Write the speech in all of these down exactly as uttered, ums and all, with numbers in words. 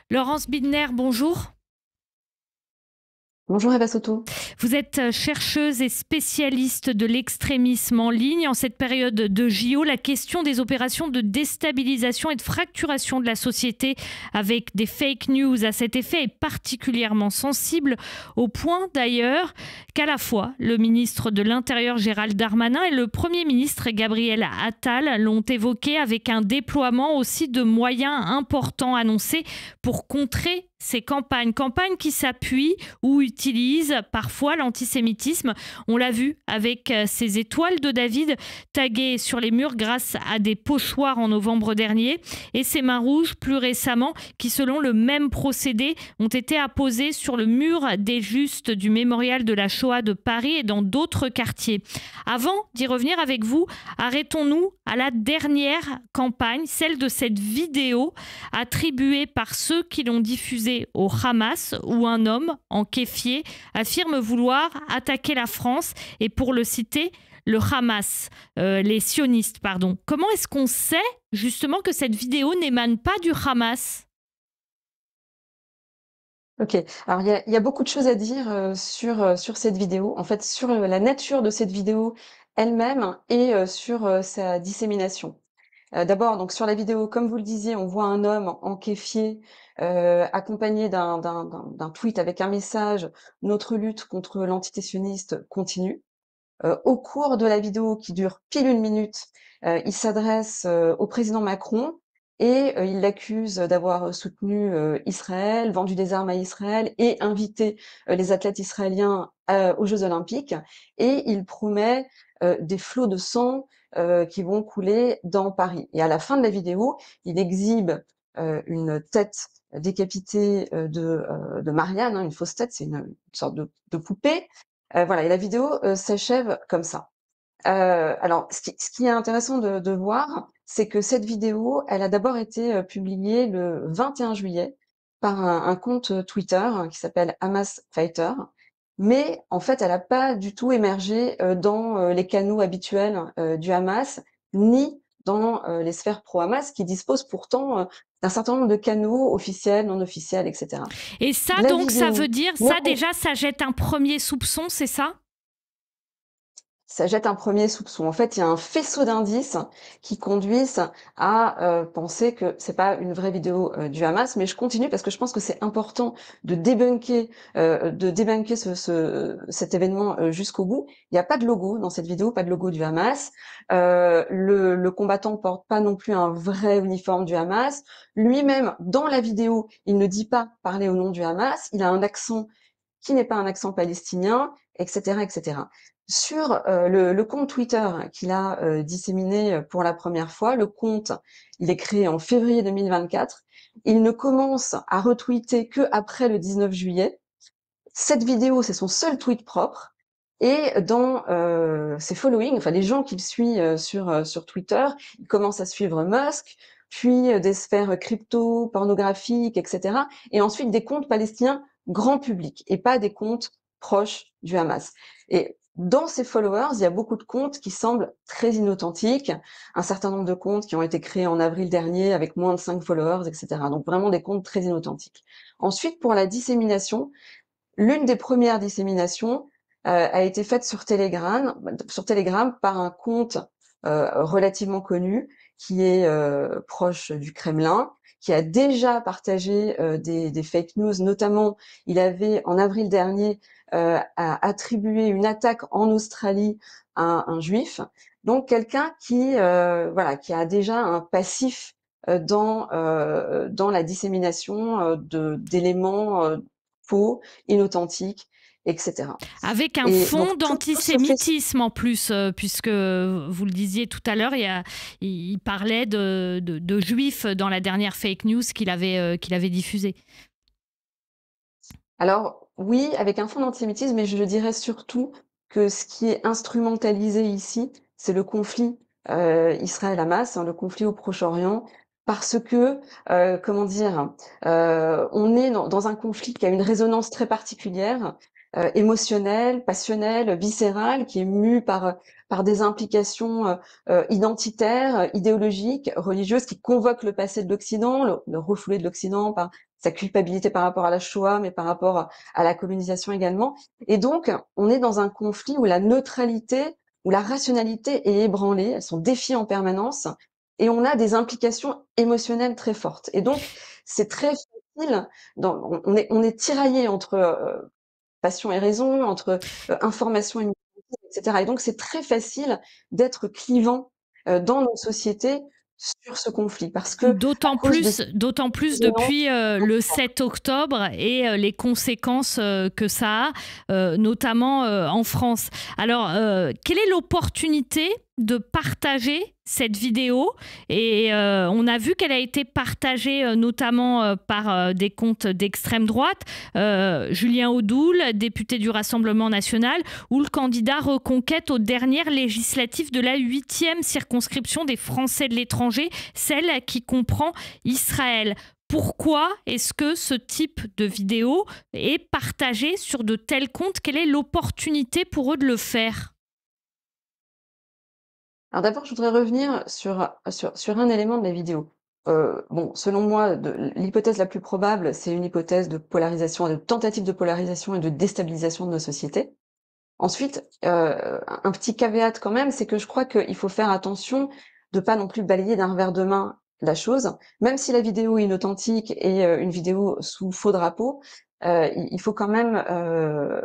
Laurence Bidner, bonjour. Bonjour Eva Soto. Vous êtes chercheuse et spécialiste de l'extrémisme en ligne. En cette période de J O, la question des opérations de déstabilisation et de fracturation de la société avec des fake news à cet effet est particulièrement sensible, au point d'ailleurs qu'à la fois le ministre de l'Intérieur Gérald Darmanin et le Premier ministre Gabriel Attal l'ont évoqué, avec un déploiement aussi de moyens importants annoncés pour contrer ces campagnes, campagnes qui s'appuient ou utilisent parfois l'antisémitisme. On l'a vu avec ces étoiles de David taguées sur les murs grâce à des pochoirs en novembre dernier, et ces mains rouges plus récemment qui, selon le même procédé, ont été apposées sur le mur des justes du mémorial de la Shoah de Paris et dans d'autres quartiers. Avant d'y revenir avec vous, arrêtons-nous à la dernière campagne, celle de cette vidéo attribuée par ceux qui l'ont diffusée au Hamas, où un homme en kéfier affirme vouloir attaquer la France et, pour le citer, le Hamas, euh, les sionistes, pardon. Comment est-ce qu'on sait justement que cette vidéo n'émane pas du Hamas ? Ok, alors il y a, il y a beaucoup de choses à dire euh, sur, euh, sur cette vidéo, en fait sur euh, la nature de cette vidéo elle-même et euh, sur euh, sa dissémination. Euh, D'abord, donc sur la vidéo, comme vous le disiez, on voit un homme en kéfier euh, accompagné d'un d'un- d'un- d'un tweet avec un message: «Notre lutte contre l'antitétionniste continue». Euh, au cours de la vidéo, qui dure pile une minute, euh, il s'adresse euh, au président Macron et euh, il l'accuse d'avoir soutenu euh, Israël, vendu des armes à Israël et invité euh, les athlètes israéliens euh, aux Jeux Olympiques. Et il promet euh, des flots de sang euh, qui vont couler dans Paris. Et à la fin de la vidéo, il exhibe euh, une tête décapitée euh, de, euh, de Marianne, hein, une fausse tête, c'est une, une sorte de, de poupée. Euh, voilà, et la vidéo euh, s'achève comme ça. Euh, alors, ce qui, ce qui est intéressant de, de voir, c'est que cette vidéo, elle a d'abord été euh, publiée le vingt et un juillet par un, un compte euh, Twitter hein, qui s'appelle Hamas Fighter, mais en fait, elle n'a pas du tout émergé euh, dans euh, les canaux habituels euh, du Hamas, ni dans euh, les sphères pro-Hamas qui disposent pourtant euh, d'un certain nombre de canaux officiels, non officiels, et cetera. Et ça, La donc, ça veut vidéo, dire, le ça déjà, ça jette un premier soupçon, c'est ça ? Ça jette un premier soupçon. En fait, il y a un faisceau d'indices qui conduisent à euh, penser que c'est pas une vraie vidéo euh, du Hamas. Mais je continue parce que je pense que c'est important de débunker, euh, de débunker ce, ce, cet événement euh, jusqu'au bout. Il n'y a pas de logo dans cette vidéo, pas de logo du Hamas. Euh, le, le combattant porte pas non plus un vrai uniforme du Hamas. Lui-même, dans la vidéo, il ne dit pas parler au nom du Hamas. Il a un accent qui n'est pas un accent palestinien, et cetera, et cetera. Sur euh, le, le compte Twitter qu'il a euh, disséminé pour la première fois, le compte, il est créé en février deux mille vingt-quatre. Il ne commence à retweeter que après le dix-neuf juillet. Cette vidéo, c'est son seul tweet propre. Et dans euh, ses following, enfin les gens qu'il suit euh, sur euh, sur Twitter, il commence à suivre Musk, puis euh, des sphères crypto, pornographiques, et cetera. Et ensuite des comptes palestiniens grand public et pas des comptes proches du Hamas. Et dans ces followers, il y a beaucoup de comptes qui semblent très inauthentiques, un certain nombre de comptes qui ont été créés en avril dernier avec moins de cinq followers, et cetera. Donc vraiment des comptes très inauthentiques. Ensuite, pour la dissémination, l'une des premières disséminations euh, a été faite sur Telegram, sur Telegram par un compte euh, relativement connu qui est euh, proche du Kremlin, qui a déjà partagé euh, des, des fake news. Notamment, il avait en avril dernier euh, a attribué une attaque en Australie à un, un juif. Donc quelqu'un qui euh, voilà qui a déjà un passif euh, dans euh, dans la dissémination euh, de d'éléments euh, faux, inauthentiques, et cetera. Avec un Et fond donc tout, tout se fait. d'antisémitisme en plus, euh, puisque vous le disiez tout à l'heure, il, y a- il parlait de, de- de juifs dans la dernière fake news qu'il avait, euh, qu'il avait diffusée. Alors oui, avec un fond d'antisémitisme, mais je dirais surtout que ce qui est instrumentalisé ici, c'est le conflit euh, Israël-Hamas, hein, le conflit au Proche-Orient, parce que, euh, comment dire, euh, on est dans, dans un conflit qui a une résonance très particulière. euh, émotionnel, passionnel, viscéral, qui est mu par par des implications euh, euh, identitaires, idéologiques, religieuses, qui convoquent le passé de l'Occident, le, le refoulé de l'Occident par sa culpabilité par rapport à la Shoah, mais par rapport à, à la colonisation également. Et donc, on est dans un conflit où la neutralité, où la rationalité est ébranlée, elles sont défiées en permanence, et on a des implications émotionnelles très fortes. Et donc, c'est très facile, dans, on, est, on est tiraillé entre euh, passion et raison, entre euh, information et et cetera. Et donc, c'est très facile d'être clivant euh, dans nos sociétés sur ce conflit, parce que D'autant à cause de plus, ces d'autant plus éléments, depuis euh, le sept octobre et euh, les conséquences euh, que ça a, euh, notamment euh, en France. Alors, euh, quelle est l'opportunité de partager cette vidéo? Et euh, on a vu qu'elle a été partagée euh, notamment euh, par euh, des comptes d'extrême droite. Euh, Julien Audoul, député du Rassemblement national, ou le candidat Reconquête aux dernières législatives de la huitième circonscription des Français de l'étranger, celle qui comprend Israël. Pourquoi est-ce que ce type de vidéo est partagé sur de tels comptes? Quelle est l'opportunité pour eux de le faire? Alors d'abord, je voudrais revenir sur, sur, sur un élément de la vidéo. Euh, bon, selon moi, de- l'hypothèse la plus probable, c'est une hypothèse de polarisation, de tentative de polarisation et de déstabilisation de nos sociétés. Ensuite, euh, un petit caveat quand même, c'est que je crois qu'il faut faire attention de pas non plus balayer d'un revers de main la chose. Même si la vidéo est inauthentique et euh, une vidéo sous faux drapeau, euh, il il faut quand même euh,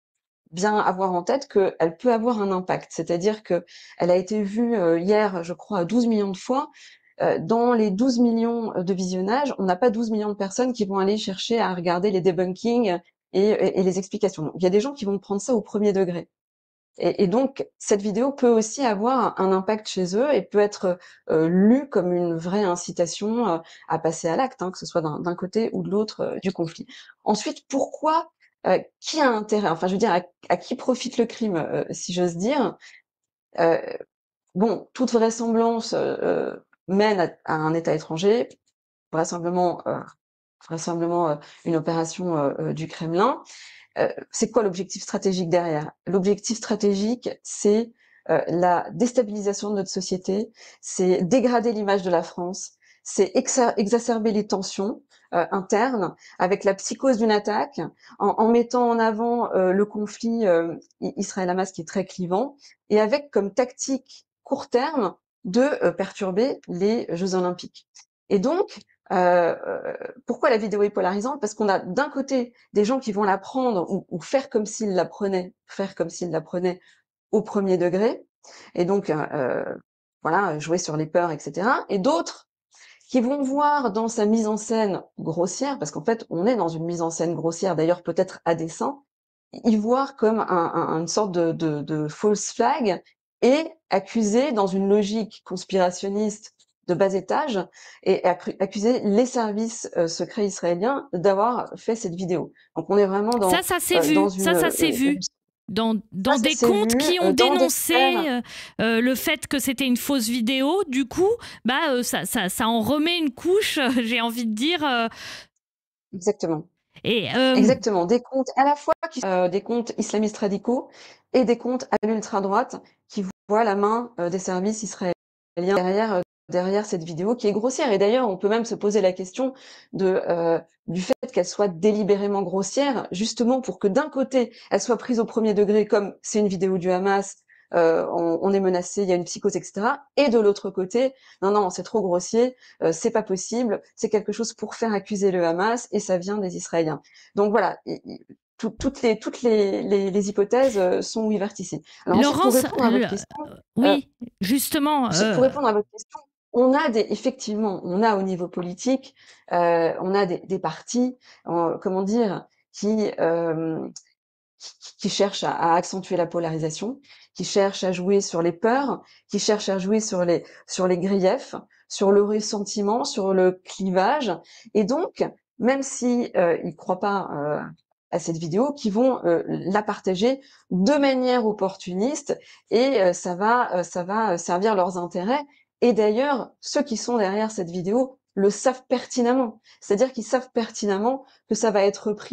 bien avoir en tête qu'elle peut avoir un impact. C'est-à-dire que elle a été vue euh, hier, je crois, douze millions de fois. Euh, dans les douze millions de visionnages, on n'a pas douze millions de personnes qui vont aller chercher à regarder les debunkings et, et, et les explications. Donc, il y a des gens qui vont prendre ça au premier degré. Et, et donc, cette vidéo peut aussi avoir un impact chez eux et peut être euh, lue comme une vraie incitation euh, à passer à l'acte, hein, que ce soit d'un d'un côté ou de l'autre euh, du conflit. Ensuite, pourquoi, euh, qui a intérêt, enfin, je veux dire, à, à qui profite le crime, euh, si j'ose dire. Euh, bon, toute vraisemblance euh, euh, mène à, à un État étranger, vraisemblablement, euh, vraisemblablement euh, une opération euh, euh, du Kremlin. Euh, c'est quoi l'objectif stratégique derrière? L'objectif stratégique, c'est euh, la déstabilisation de notre société, c'est dégrader l'image de la France, c'est exa exacerber les tensions euh, internes avec la psychose d'une attaque, en, en mettant en avant euh, le conflit euh, Israël-Hamas qui est très clivant, et avec comme tactique court terme de euh, perturber les Jeux Olympiques. Et donc, euh, pourquoi la vidéo est polarisante? Parce qu'on a d'un côté des gens qui vont la prendre ou, ou faire comme s'ils la prenaient, faire comme s'ils la prenaient au premier degré, et donc euh, voilà, jouer sur les peurs, et cetera. Et d'autres qui vont voir dans sa mise en scène grossière, parce qu'en fait on est dans une mise en scène grossière, d'ailleurs peut-être à dessein, y voir comme un, un, une sorte de, de, de false flag et accuser dans une logique conspirationniste de bas étage et accuser les services euh, secrets israéliens d'avoir fait cette vidéo. Donc on est vraiment Ça, dans ça s'est euh, dans vu. une, Ça, ça s'est euh, vu. Dans, ça, dans ça des s'est comptes vu qui ont euh, dans des dénoncé sphères. euh, euh, le fait que c'était une fausse vidéo, du coup, bah, euh, ça, ça, ça en remet une couche, j'ai envie de dire. euh. Exactement. et euh, Exactement. Des comptes à la fois qui, euh, des comptes islamistes radicaux et des comptes à l'ultra-droite qui voient la main euh, des services israéliens derrière, euh, derrière cette vidéo qui est grossière. Et d'ailleurs, on peut même se poser la question de, euh, du fait qu'elle soit délibérément grossière, justement pour que d'un côté, elle soit prise au premier degré comme c'est une vidéo du Hamas, euh, on, on est menacé, il y a une psychose, et cetera. Et de l'autre côté, non, non, c'est trop grossier, euh, c'est pas possible, c'est quelque chose pour faire accuser le Hamas et ça vient des Israéliens. Donc voilà, tout, toutes les toutes les, les, les hypothèses euh, sont ouvertes ici. Alors ensuite, pour Laurence, répondre à votre le- question, euh, oui, justement. pour euh, répondre à votre question, on a des, effectivement, on a au niveau politique, euh, on a des, des partis, euh, comment dire, qui, euh, qui, qui cherchent à, à accentuer la polarisation, qui cherchent à jouer sur les peurs, qui cherchent à jouer sur les sur les griefs, sur le ressentiment, sur le clivage, et donc même si euh, ils croient pas euh, à cette vidéo, qui vont euh, la partager de manière opportuniste et euh, ça va euh, ça va servir leurs intérêts. Et d'ailleurs, ceux qui sont derrière cette vidéo le savent pertinemment, c'est-à-dire qu'ils savent pertinemment que ça va être pris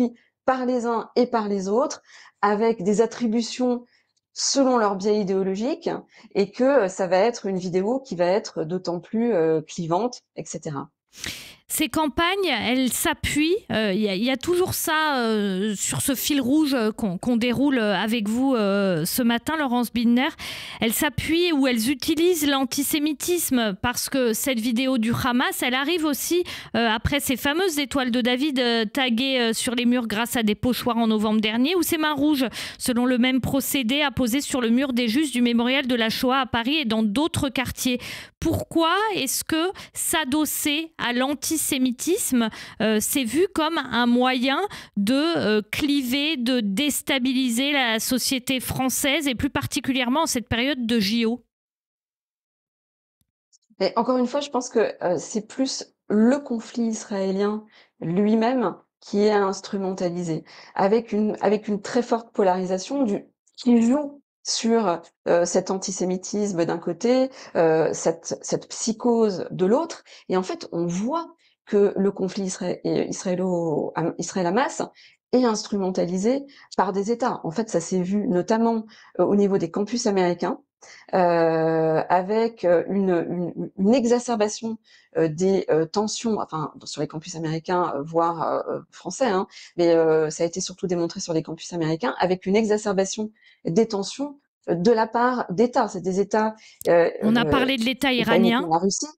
par les uns et par les autres, avec des attributions selon leur biais idéologique, et que ça va être une vidéo qui va être d'autant plus euh, clivante, et cetera. Ces campagnes, elles s'appuient, il euh, y, y a toujours ça euh, sur ce fil rouge qu'on qu'on déroule avec vous euh, ce matin, Laurence Bilder, elles s'appuient ou elles utilisent l'antisémitisme parce que cette vidéo du Hamas, elle arrive aussi euh, après ces fameuses étoiles de David euh, taguées euh, sur les murs grâce à des pochoirs en novembre dernier, ou ces mains rouges, selon le même procédé, apposées sur le mur des Justes du mémorial de la Shoah à Paris et dans d'autres quartiers. Pourquoi est-ce que s'adosser à l'antisémitisme, euh, c'est vu comme un moyen de euh, cliver, de déstabiliser la société française et plus particulièrement en cette période de J O? Et encore une fois, je pense que euh, c'est plus le conflit israélien lui-même qui est instrumentalisé, avec une, avec une très forte polarisation du, qui joue sur euh, cet antisémitisme d'un côté, euh, cette, cette psychose de l'autre. Et en fait, on voit que le conflit israé- israélo- Israël-Hamas est instrumentalisé par des États. En fait, ça s'est vu notamment euh, au niveau des campus américains, euh, avec une, une, une exacerbation euh, des euh, tensions, enfin sur les campus américains, euh, voire euh, français, hein, mais euh, ça a été surtout démontré sur les campus américains, avec une exacerbation des tensions de la part d'États. C'est des États. Euh, On a euh, parlé de l'État et pas uniquement iranien. la Russie.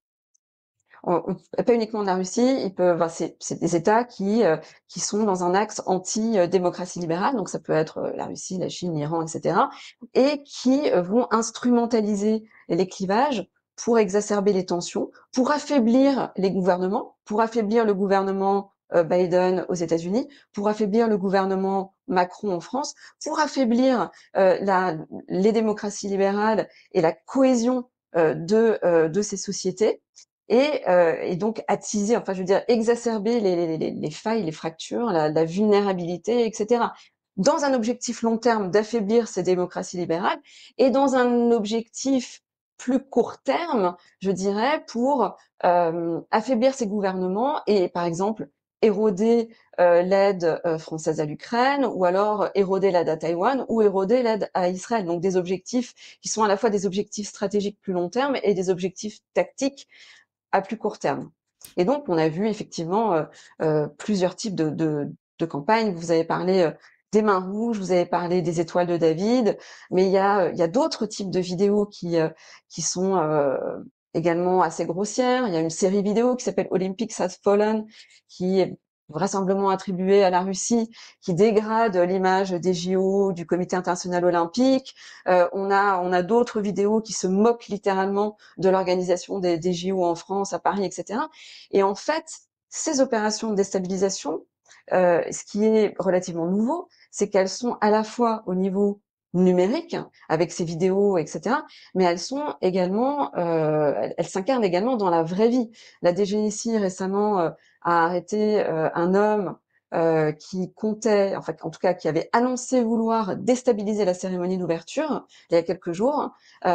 On- on- pas uniquement de la Russie, ils peuvent, enfin, c'est, c'est des États qui euh, qui sont dans un axe anti-démocratie libérale, donc ça peut être euh, la Russie, la Chine, l'Iran, et cetera, et qui euh, vont instrumentaliser les clivages pour exacerber les tensions, pour affaiblir les gouvernements, pour affaiblir le gouvernement euh, Biden aux États-Unis, pour affaiblir le gouvernement Macron en France, pour affaiblir euh, la, les démocraties libérales et la cohésion euh, de euh, de ces sociétés. Et, euh, et donc attiser, enfin je veux dire exacerber les, les, les failles, les fractures, la, la vulnérabilité, et cetera. Dans un objectif long terme d'affaiblir ces démocraties libérales, et dans un objectif plus court terme, je dirais, pour euh, affaiblir ces gouvernements et par exemple éroder euh, l'aide euh, française à l'Ukraine, ou alors éroder l'aide à Taïwan, ou éroder l'aide à Israël. Donc des objectifs qui sont à la fois des objectifs stratégiques plus long terme et des objectifs tactiques à plus court terme. Et donc, on a vu effectivement euh, euh, plusieurs types de, de, de campagnes. Vous avez parlé euh, des mains rouges, vous avez parlé des étoiles de David, mais il y a, il y a d'autres types de vidéos qui, euh, qui sont euh, également assez grossières. Il y a une série vidéo qui s'appelle Olympics Has Fallen, qui est vraisemblablement attribuée à la Russie, qui dégrade l'image des J O, du Comité international olympique. Euh, on a, on a d'autres vidéos qui se moquent littéralement de l'organisation des, des J O en France, à Paris, et cetera. Et en fait, ces opérations de déstabilisation, euh, ce qui est relativement nouveau, c'est qu'elles sont à la fois au niveau numérique, avec ces vidéos, et cetera, mais elles sont également, euh, elles, elles s'incarnent également dans la vraie vie. La D G S I récemment euh, a arrêté euh, un homme euh, qui comptait, en fait, en tout cas, qui avait annoncé vouloir déstabiliser la cérémonie d'ouverture il y a quelques jours,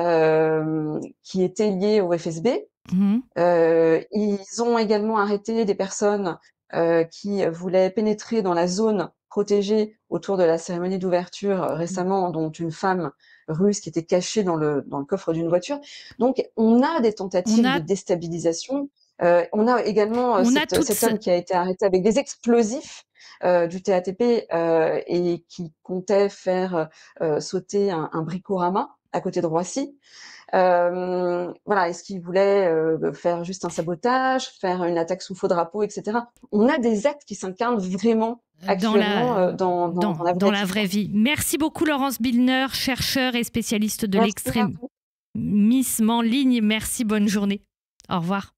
euh, qui était lié au F S B. Mmh. Euh, ils ont également arrêté des personnes euh, qui voulaient pénétrer dans la zone protégée autour de la cérémonie d'ouverture euh, récemment, dont une femme russe qui était cachée dans le, dans le coffre d'une voiture. Donc, on a des On tentatives de a, déstabilisation. Euh, on a également euh, on a cette, toutes cet homme qui a été arrêté avec des explosifs euh, du T A T P euh, et qui comptait faire euh, sauter un, un bricorama à côté de Roissy. Euh, voilà, est-ce qu'ils voulaient euh, faire juste un sabotage, faire une attaque sous faux drapeau, et cetera. On a des actes qui s'incarnent vraiment dans actuellement la, euh, dans, dans, dans, dans la dans vraie la vie, vraie quoi. vie. Merci beaucoup Laurence Bilder, chercheur et spécialiste de Merci à vous. l'extrémisme en ligne. Merci, bonne journée. Au revoir.